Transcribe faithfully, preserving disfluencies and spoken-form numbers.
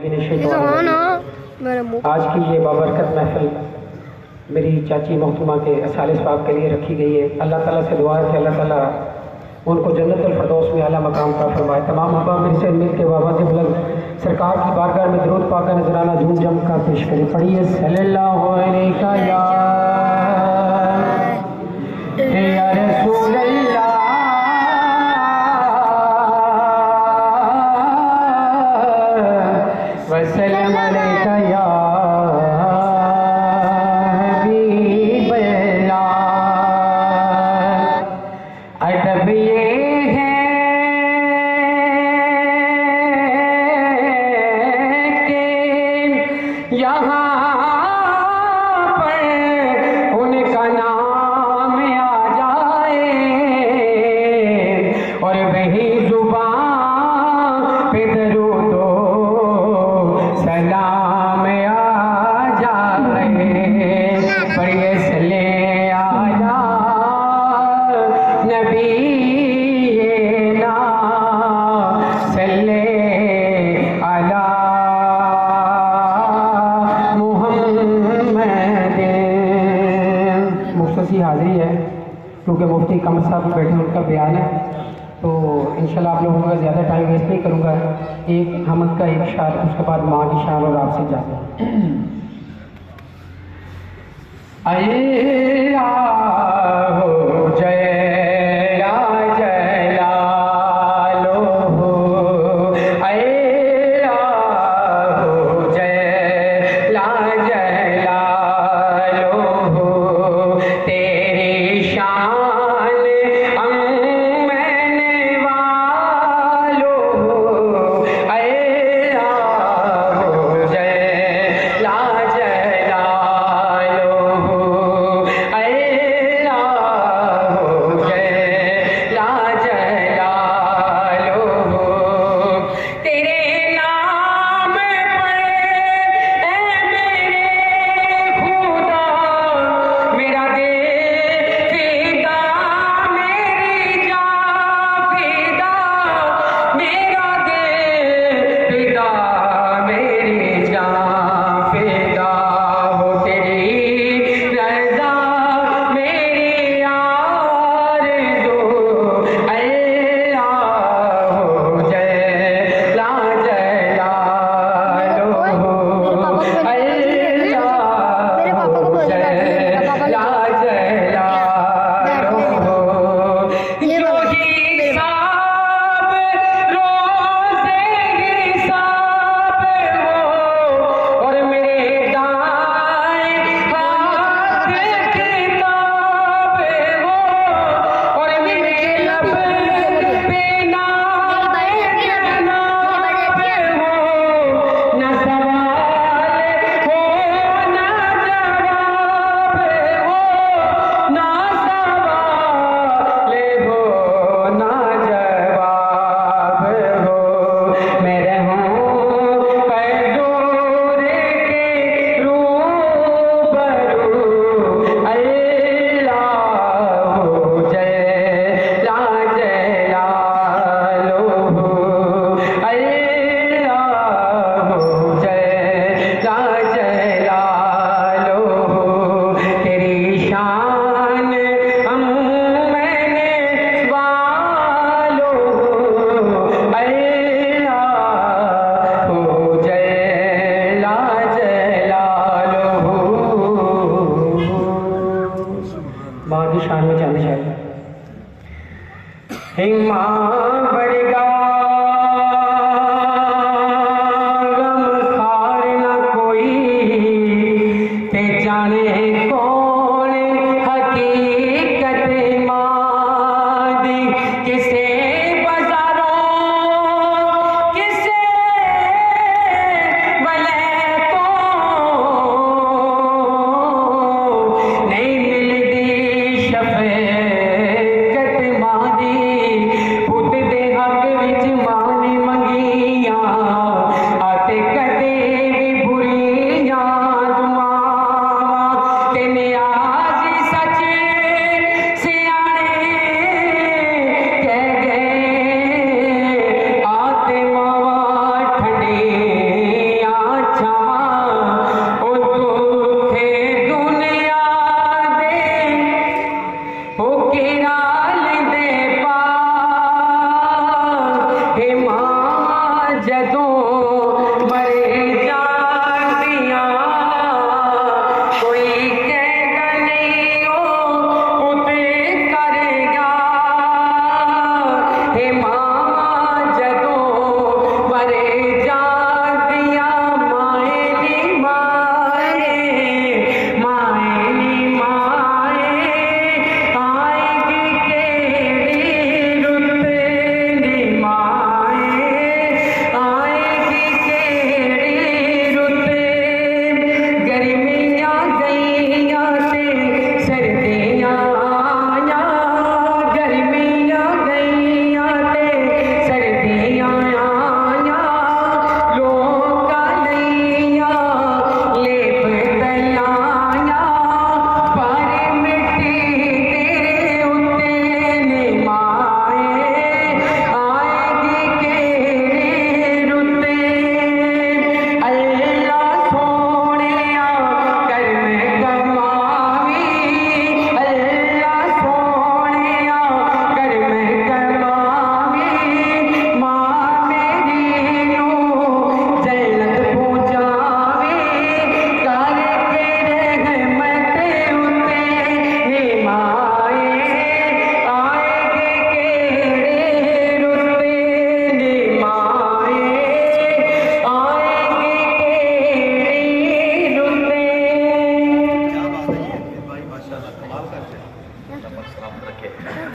आज की ये बाबरकत महफिल मेरी चाची मोहतरमा के असालिस साहब के लिए रखी गई है। अल्लाह ताला से दुआ है कि अल्लाह ताला उनको जन्नतुल फिरदौस में आला मकाम का फरमाए। तमाम अहबाब मेरे से मिल के बाबा से बुलंद सरकार की बारगाह में दरूद पाक का नजराना झूम जम का पेश करें। पढ़िए सल्लल्लाहु अलैहि या या रसूल अल्लाह वसल्लम अलैका या हबीब अल्लाह। अदब ये है कि यहाँ पर उनका नाम आ जाए और वही जुबान पे दरूद सलाम आ जाए। पढ़िए सल्ले आला नबी ना सल्ले आला मुहम्मद। मुख्तसरी हाजिरी है क्योंकि मुफ्ती कमर साहब बैठे उनका बयान है, तो इंशाल्लाह आप लोगों का ज़्यादा टाइम वेस्ट नहीं करूँगा। एक हमद का एक शार, उसके बाद माँ की शान और आपसे जाते हैं। अल्लाह हो जय